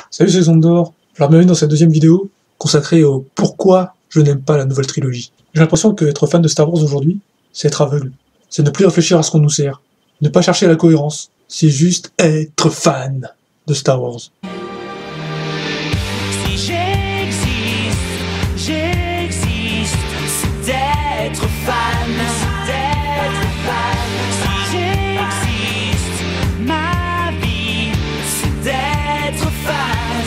Salut, c'est Zondor. Alors bienvenue dans cette deuxième vidéo consacrée au pourquoi je n'aime pas la nouvelle trilogie. J'ai l'impression que être fan de Star Wars aujourd'hui, c'est être aveugle. C'est ne plus réfléchir à ce qu'on nous sert. Ne pas chercher la cohérence. C'est juste être fan de Star Wars. Si j'existe, c'est d'être fan, Si j'existe, ma vie, c'est d'être fan,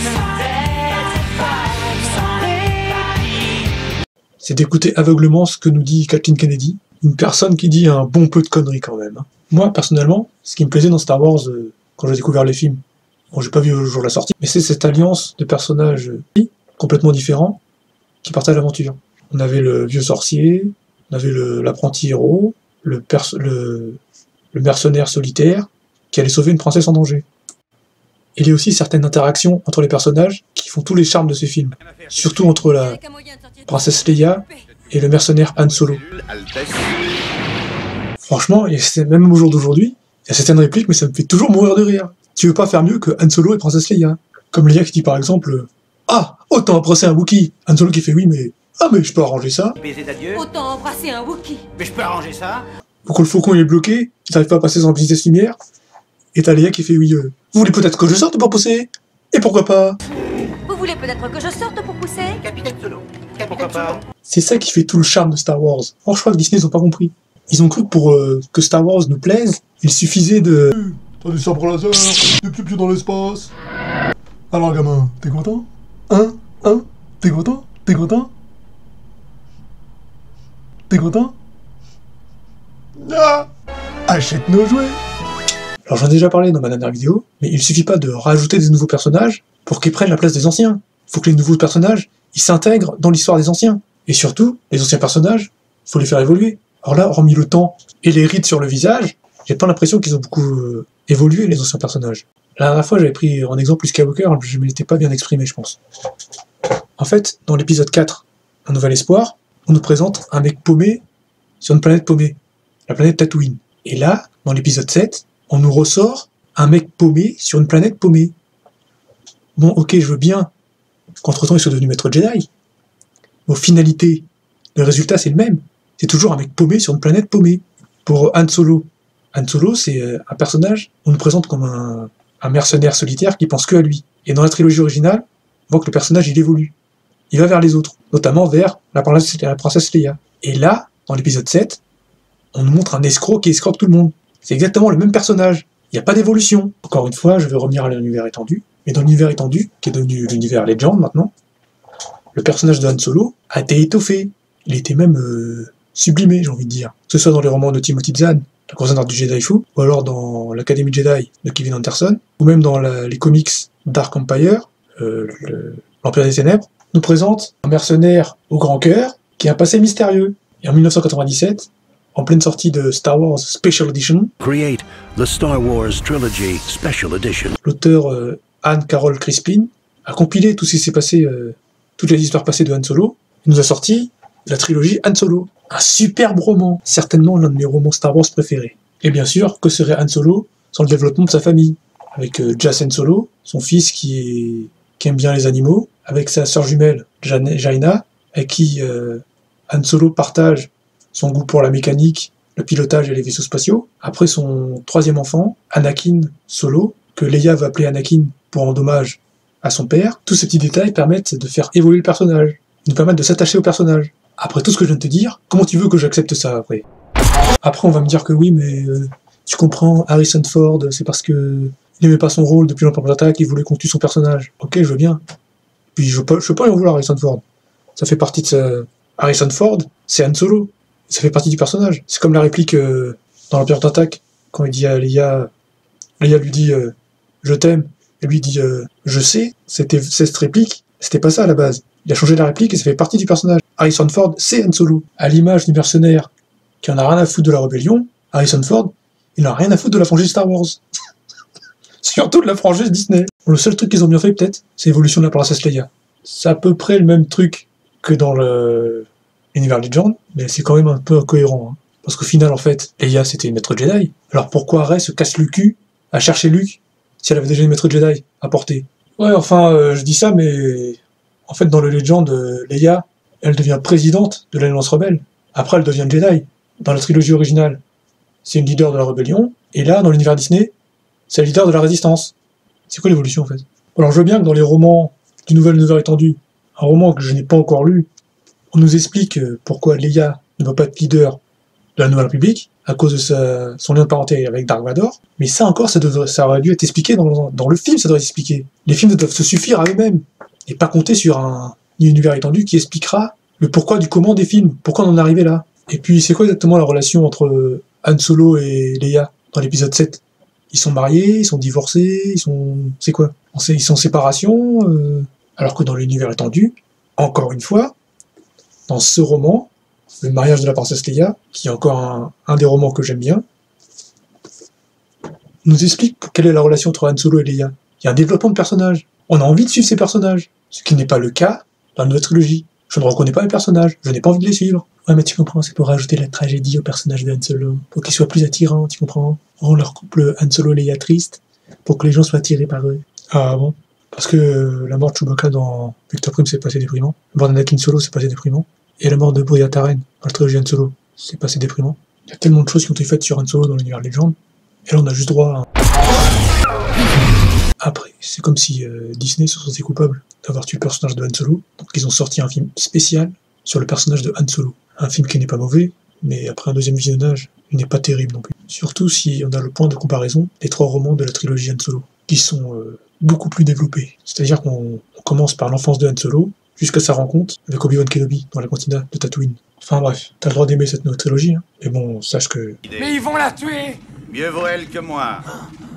sans répit. C'est d'écouter aveuglement ce que nous dit Kathleen Kennedy, une personne qui dit un bon peu de conneries quand même. Moi, personnellement, ce qui me plaisait dans Star Wars, quand j'ai découvert les films, bon, j'ai pas vu le jour de la sortie, mais c'est cette alliance de personnages complètement différents qui partagent l'aventure. On avait le vieux sorcier, on avait l'apprenti héros, le mercenaire solitaire qui allait sauver une princesse en danger. Il y a aussi certaines interactions entre les personnages qui font tous les charmes de ces films, surtout entre la princesse Leia et le mercenaire Han Solo. Franchement, même au jour d'aujourd'hui, il y a certaines répliques, mais ça me fait toujours mourir de rire. Tu veux pas faire mieux que Han Solo et princesse Leia? Comme Leia qui dit par exemple « Ah, autant embrasser un Wookie !» Han Solo qui fait « Oui, mais... Ah, mais je peux arranger ça !» Baiser d'adieu. Autant embrasser un Wookie. Mais je peux arranger ça. Ou quand le faucon il est bloqué, il n'arrive pas à passer son vitesse lumière, et t'as Leia qui fait « Oui, vous voulez peut-être que je sorte pour pousser? Et pourquoi pas ?» Vous voulez peut-être que je sorte pour pousser? Capitaine Solo. Pourquoi pas? C'est ça qui fait tout le charme de Star Wars. Or, je crois que Disney ils ont pas compris. Ils ont cru que pour que Star Wars nous plaise, il suffisait de... T'as des sabres laser, des pieds dans l'espace. Alors gamin, t'es content? Hein? T'es content? T'es content? T'es content? Ah! Achète nos jouets! Alors j'en ai déjà parlé dans ma dernière vidéo, mais il suffit pas de rajouter des nouveaux personnages pour qu'ils prennent la place des anciens. Faut que les nouveaux personnages, ils s'intègrent dans l'histoire des anciens. Et surtout, les anciens personnages, faut les faire évoluer. Alors là, hormis le temps et les rides sur le visage, j'ai pas l'impression qu'ils ont beaucoup évolué, les anciens personnages. La dernière fois, j'avais pris en exemple Luke Skywalker, je ne m'étais pas bien exprimé, je pense. En fait, dans l'épisode 4, Un Nouvel Espoir, on nous présente un mec paumé sur une planète paumée, la planète Tatooine. Et là, dans l'épisode 7, on nous ressort un mec paumé sur une planète paumée. Bon, ok, je veux bien qu'entre-temps, ils soient devenus maîtres Jedi. Mais aux finalités, le résultat, c'est le même. C'est toujours un mec paumé sur une planète paumée. Pour Han Solo, c'est un personnage, on nous présente comme un mercenaire solitaire qui pense que à lui. Et dans la trilogie originale, on voit que le personnage, il évolue. Il va vers les autres, notamment vers la princesse Leia. Et là, dans l'épisode 7, on nous montre un escroc qui escroque tout le monde. C'est exactement le même personnage. Il n'y a pas d'évolution. Encore une fois, je vais revenir à l'univers étendu. Mais dans l'univers étendu, qui est devenu l'univers Legend maintenant, le personnage de Han Solo a été étoffé. Il était même sublimé, j'ai envie de dire. Que ce soit dans les romans de Timothy Zahn, Le Croisade d'Art du Jedi Fou, ou alors dans l'Académie Jedi de Kevin Anderson, ou même dans les comics Dark Empire, l'Empire des Ténèbres, nous présente un mercenaire au grand cœur qui a un passé mystérieux. Et en 1997, en pleine sortie de Star Wars Special Edition, Create the Star Wars Trilogy Special Edition. L'auteur Anne Carol Crispin a compilé tout ce qui s'est passé, toutes les histoires passées de Han Solo. Il nous a sorti la trilogie Han Solo. Un superbe roman, certainement l'un de mes romans Star Wars préférés. Et bien sûr, que serait Han Solo sans le développement de sa famille? Avec Jacen Solo, son fils qui aime bien les animaux, avec sa sœur jumelle Jaina, avec qui Han Solo partage son goût pour la mécanique, le pilotage et les vaisseaux spatiaux. Après son troisième enfant, Anakin Solo, que Leia va appeler Anakin pour en hommage à son père. Tous ces petits détails permettent de faire évoluer le personnage, nous permettent de s'attacher au personnage. Après tout ce que je viens de te dire, comment tu veux que j'accepte ça après? Après on va me dire que oui, mais tu comprends, Harrison Ford, c'est parce que il n'aimait pas son rôle depuis l'Empire contre-attaque, il voulait qu'on tue son personnage. Ok, je veux bien. Puis je veux pas en vouloir Harrison Ford. Ça fait partie de sa... Harrison Ford, c'est Han Solo. Ça fait partie du personnage. C'est comme la réplique dans l'Empire contre-attaque, quand il dit à Leia lui dit je t'aime, et lui dit je sais. Cette réplique, c'était pas ça à la base. Il a changé la réplique et ça fait partie du personnage. Harrison Ford, c'est Han Solo. À l'image du mercenaire qui en a rien à foutre de la rébellion, Harrison Ford, il en a rien à foutre de la franchise Star Wars. Surtout de la franchise Disney. Le seul truc qu'ils ont bien fait peut-être, c'est l'évolution de la princesse Leia. C'est à peu près le même truc que dans l'univers Legend, mais c'est quand même un peu incohérent. Hein. Parce qu'au final, en fait, Leia c'était une maître Jedi. Alors pourquoi Rey se casse le cul à chercher Luke si elle avait déjà une maître Jedi à porter? Ouais, enfin, je dis ça, mais en fait, dans le Legend, Leia, elle devient présidente de l'Alliance Rebelle. Après, elle devient Jedi. Dans la trilogie originale, c'est une leader de la rébellion. Et là, dans l'univers Disney, c'est la leader de la résistance. C'est quoi l'évolution, en fait? Alors, je veux bien que dans les romans du Nouvel Univers Étendu, un roman que je n'ai pas encore lu, on nous explique pourquoi Leia ne va pas être leader de la Nouvelle République, à cause de son lien de parenté avec Dark Vador. Mais ça encore, ça aurait dû être expliqué dans le film, ça doit être expliqué. Les films doivent se suffire à eux-mêmes, et pas compter sur un univers étendu qui expliquera le pourquoi du comment des films, pourquoi on en est arrivé là. Et puis, c'est quoi exactement la relation entre Han Solo et Leia dans l'épisode 7? Ils sont mariés, ils sont divorcés, c'est quoi? Ils sont en séparation, alors que dans l'univers étendu, encore une fois, dans ce roman, le mariage de la princesse Leia, qui est encore un des romans que j'aime bien, nous explique quelle est la relation entre Han Solo et Leia. Il y a un développement de personnages. On a envie de suivre ces personnages, ce qui n'est pas le cas dans la nouvelle trilogie. Je ne reconnais pas les personnages, je n'ai pas envie de les suivre. Ouais, mais tu comprends, c'est pour rajouter la tragédie au personnage de Han Solo, pour qu'il soit plus attirant, tu comprends? On leur couple Han Solo Leia triste, pour que les gens soient attirés par eux. Ah bon? Parce que la mort de Chewbacca dans Victor Prime, c'est pas assez déprimant. La mort d'Anakin Solo, c'est pas assez déprimant. Et la mort de Bria Taren dans la trilogie Han Solo, c'est pas assez déprimant. Il y a tellement de choses qui ont été faites sur Han Solo dans l'univers Legend, et là on a juste droit à... Après, c'est comme si Disney se sentait coupable d'avoir tué le personnage de Han Solo, donc ils ont sorti un film spécial sur le personnage de Han Solo. Un film qui n'est pas mauvais, mais après un deuxième visionnage, il n'est pas terrible non plus. Surtout si on a le point de comparaison des 3 romans de la trilogie Han Solo, qui sont beaucoup plus développés. C'est-à-dire qu'on commence par l'enfance de Han Solo, jusqu'à sa rencontre avec Obi-Wan Kenobi dans la cantina de Tatooine. Enfin bref, t'as le droit d'aimer cette nouvelle trilogie, hein. Mais bon, sache que... Mais ils vont la tuer! Mieux vaut elle que moi.